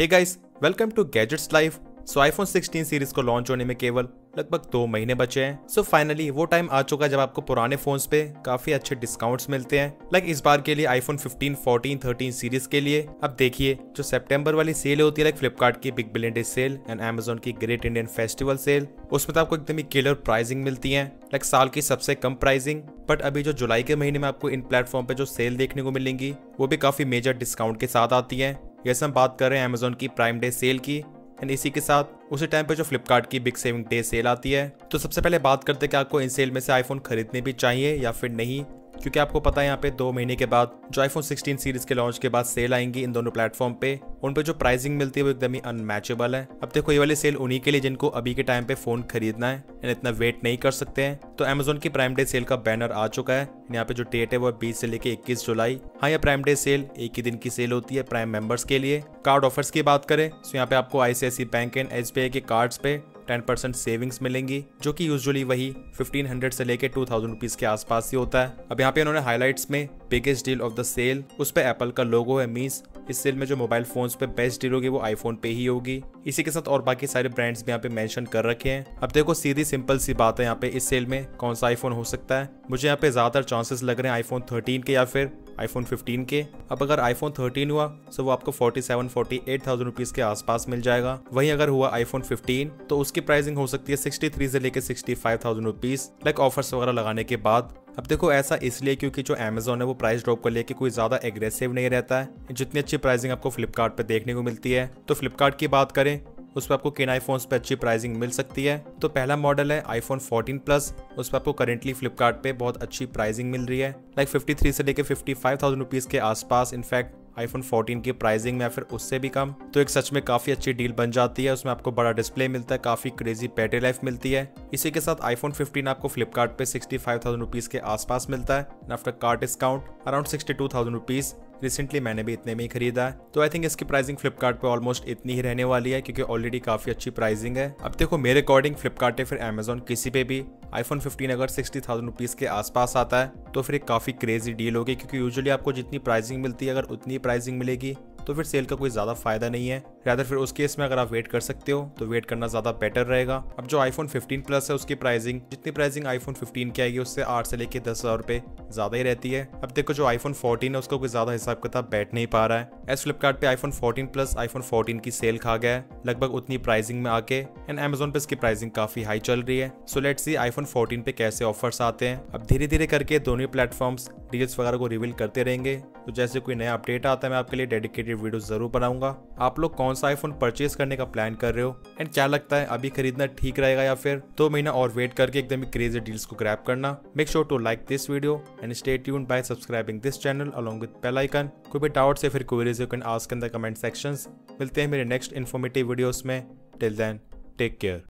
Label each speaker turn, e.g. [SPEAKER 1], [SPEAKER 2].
[SPEAKER 1] Hey guys, welcome to gadgets live. So iPhone 16 series को launch होने में केवल लगभग 2 महीने बचे हैं। सो फाइनली वो टाइम आ चुका है जब आपको पुराने फोन्स पे काफी अच्छे डिस्काउंट्स मिलते हैं। लाइक इस बार के लिए आईफोन 15, 14, 13 सीरीज के लिए अब देखिए जो सितंबर वाली सेल होती है, लाइक फ्लिपकार्ट की big billion day sale and Amazon की ग्रेट इंडियन फेस्टिवल सेल, उसमें तो आपको एकदम ही किलर प्राइसिंग मिलती है, लाइक साल की सबसे कम प्राइसिंग। बट अभी जो जुलाई के महीने में आपको इन प्लेटफॉर्म पे जो सेल देखने को मिलेंगी वो भी काफी मेजर डिस्काउंट के साथ आती है। जैसे हम बात कर रहे हैं अमेजोन की प्राइम डे सेल की, एंड इसी के साथ उसी टाइम पे जो फ्लिपकार्ट की बिग सेविंग डे सेल आती है। तो सबसे पहले बात करते हैं कि आपको इन सेल में से आईफोन खरीदने भी चाहिए या फिर नहीं, क्योंकि आपको पता है यहाँ पे 2 महीने के बाद जो आईफोन 16 सीरीज के लॉन्च के बाद सेल आएंगी इन दोनों प्लेटफॉर्म पे, उन पे जो प्राइसिंग मिलती है वो एकदम ही अनमैचेबल है। अब देखो ये वाली सेल उन्हीं के लिए जिनको अभी के टाइम पे फोन खरीदना है एंड इतना वेट नहीं कर सकते हैं। तो अमेजोन की प्राइम डे सेल का बैनर आ चुका है। यहाँ पे जो डेट है वो 20 से लेके 21 जुलाई। हाँ, यह प्राइम डे सेल एक ही दिन की सेल होती है प्राइम मेंबर्स के लिए। कार्ड ऑफर्स की बात करें तो यहाँ पे आपको आईसीआईसीआई बैंक एंड एसबीआई के कार्ड्स पे 10% सेविंग्स मिलेंगी, जो कि यूजुअली वही 1500 से लेके 2000 रुपीज के आसपास ही होता है। अब यहाँ पे उन्होंने हाइलाइट्स में biggest deal of the sale, उस पे एप्पल का लोगो है। मींस इस सेल में जो मोबाइल फोन्स पे बेस्ट डील होगी वो आईफोन पे ही होगी। इसी के साथ और बाकी सारे ब्रांड्स भी यहाँ पे मेंशन कर रखे हैं। अब देखो सीधी सिंपल सी बात है, यहाँ पे इस सेल में कौन सा आईफोन हो सकता है। मुझे यहाँ पे ज्यादातर चांसेस लग रहे हैं आईफोन 13 के या फिर आईफोन 15 के। अब अगर आईफोन 13 हुआ तो वो आपको 47-48,000 रुपीज के आसपास मिल जाएगा। वहीं अगर हुआ आईफोन 15 तो उसकी प्राइसिंग हो सकती है 63 से लेके 65,000 रुपीज, लाइक ऑफर्स वगैरह लगाने के बाद। अब देखो ऐसा इसलिए क्योंकि जो अमेजोन है वो प्राइस ड्रॉप को लेके कोई ज्यादा एग्रेसिव नहीं रहता है, जितनी अच्छी प्राइसिंग आपको फ्लिपकार्ट पे देखने को मिलती है। तो फ्लिपकार्ट की बात करें उस पर आपको किन आईफोन्स पे अच्छी प्राइसिंग मिल सकती है। तो पहला मॉडल है आईफोन 14 प्लस, उस पर आपको करेंटली फ्लिपकार्ट पे बहुत अच्छी प्राइसिंग मिल रही है, लाइक 53 से लेके 55,000 रुपीज के आसपास। इनफैक्ट आईफोन 14 की प्राइसिंग में या फिर उससे भी कम। तो एक सच में काफी अच्छी डील बन जाती है। उसमें आपको बड़ा डिस्प्ले मिलता है, काफी क्रेजी बैटरी लाइफ मिलती है। इसी के साथ आईफोन 15 आपको फ्लिपकार्ट पे 65,000 रुपीज के आसपास मिलता है, after card discount around 62,000 rupees. Recently मैंने भी इतने में ही खरीदा है। तो आई थिंक इसकी प्राइसिंग फ्लिपकार्ट पे ऑलमोस्ट इतनी ही रहने वाली है, क्योंकि ऑलरेडी काफी अच्छी प्राइसिंग है। अब देखो मेरे अकॉर्डिंग फ्लिपकार्ट या फिर अमेजोन किसी पे भी आईफोन 15 अगर 60,000 रुपीज के आसपास आता है तो फिर एक काफी क्रेजी डील होगी, क्योंकि यूजुअली आपको जितनी प्राइसिंग मिलती है अगर उतनी प्राइसिंग मिलेगी तो फिर सेल का कोई ज्यादा फायदा नहीं है। रादर फिर उस केस में अगर आप वेट कर सकते हो तो वेट करना ज्यादा बेटर रहेगा। अब जो आईफोन 15 प्लस है उसकी प्राइसिंग जितनी प्राइसिंग आईफोन 15 की आएगी उससे 8 से लेके 10,000 रुपए ज्यादा ही रहती है। अब देखो जो आईफोन 14 है उसका कोई ज्यादा हिसाब किताब बैठ नहीं पा रहा है, एज फ्लिपकार्ट पे आईफोन 14 प्लस आईफोन 14 की सेल खा गया है लगभग उतनी प्राइसिंग में आके, एंड अमेजोन पे इसकी प्राइसिंग काफी हाई चल रही है। सो लेट्स सी आईफोन 14 पे कैसे ऑफर्स आते हैं। अब धीरे धीरे करके दोनों प्लेटफॉर्म्स डील्स वगैरह को रिवील करते रहेंगे। तो जैसे कोई नया अपडेट आता है मैं आपके लिए डेडिकेटेड वीडियो जरूर बनाऊंगा। आप लोग कौन सा आईफोन परचेज करने का प्लान कर रहे हो एंड क्या लगता है अभी खरीदना ठीक रहेगा या फिर 2 महीना और वेट करके एकदम क्रेजी डील्स को ग्रैब करना। Make sure to like this video and stay tuned by subscribing this channel along with bell icon. कोई भी डाउट्स या फिर queries you can ask in the comment sections. मिलते हैं मेरे नेक्स्ट इन्फॉर्मेटिव वीडियोस में। Till then take care.